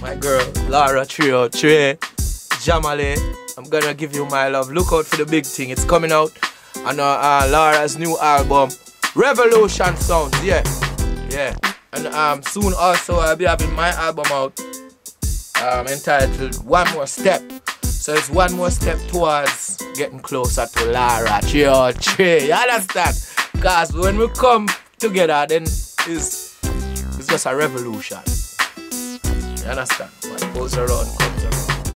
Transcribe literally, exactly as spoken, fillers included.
my girl, Lara three oh three, Jah Mali, I'm gonna give you my love. Look out for the big thing. It's coming out on uh, uh, Lara's new album, Revolution Sounds. Yeah, yeah. And um, soon also I'll be having my album out, um, entitled One More Step. So it's one more step towards getting closer to Lara three oh three. You understand? Because when we come together, then it's, it's just a revolution. You understand? What goes around comes around.